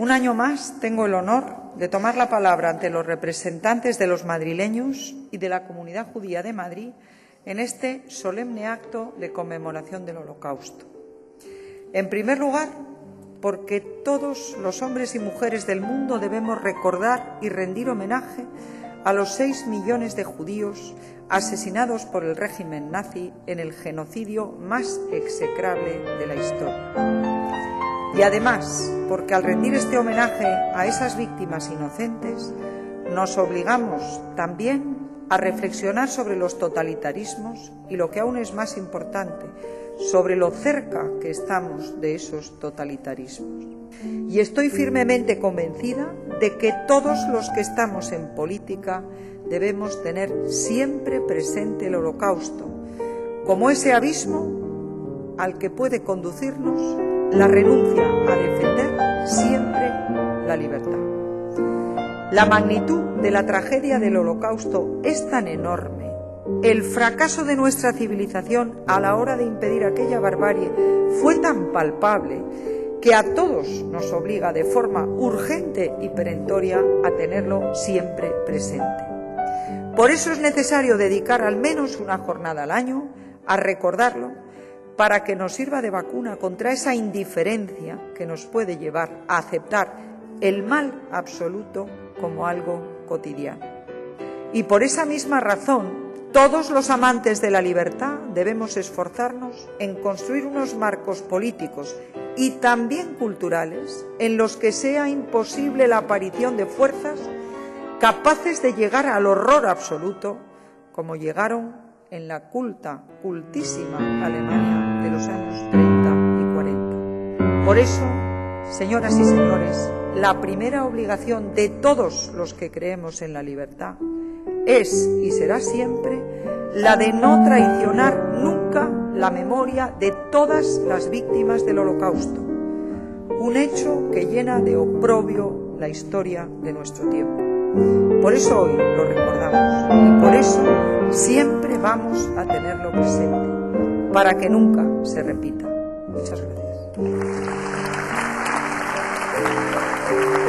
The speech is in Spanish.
Un año más tengo el honor de tomar la palabra ante los representantes de los madrileños y de la Comunidad Judía de Madrid en este solemne acto de conmemoración del Holocausto. En primer lugar, porque todos los hombres y mujeres del mundo debemos recordar y rendir homenaje a los 6 millones de judíos asesinados por el régimen nazi en el genocidio más execrable de la historia. Y además, porque al rendir este homenaje a esas víctimas inocentes, nos obligamos también a reflexionar sobre los totalitarismos y, lo que aún es más importante, sobre lo cerca que estamos de esos totalitarismos. Y estoy firmemente convencida de que todos los que estamos en política debemos tener siempre presente el Holocausto, como ese abismo al que puede conducirnos la renuncia a defender siempre la libertad. La magnitud de la tragedia del Holocausto es tan enorme, el fracaso de nuestra civilización a la hora de impedir aquella barbarie fue tan palpable que a todos nos obliga de forma urgente y perentoria a tenerlo siempre presente. Por eso es necesario dedicar al menos una jornada al año a recordarlo, para que nos sirva de vacuna contra esa indiferencia que nos puede llevar a aceptar el mal absoluto como algo cotidiano. Y por esa misma razón, todos los amantes de la libertad debemos esforzarnos en construir unos marcos políticos y también culturales en los que sea imposible la aparición de fuerzas capaces de llegar al horror absoluto, como llegaron en la cultísima Alemania de los años 30 y 40. Por eso, señoras y señores, la primera obligación de todos los que creemos en la libertad es y será siempre la de no traicionar nunca la memoria de todas las víctimas del Holocausto, un hecho que llena de oprobio la historia de nuestro tiempo. Por eso hoy lo recordamos y por eso siempre vamos a tenerlo presente, para que nunca se repita. Muchas gracias.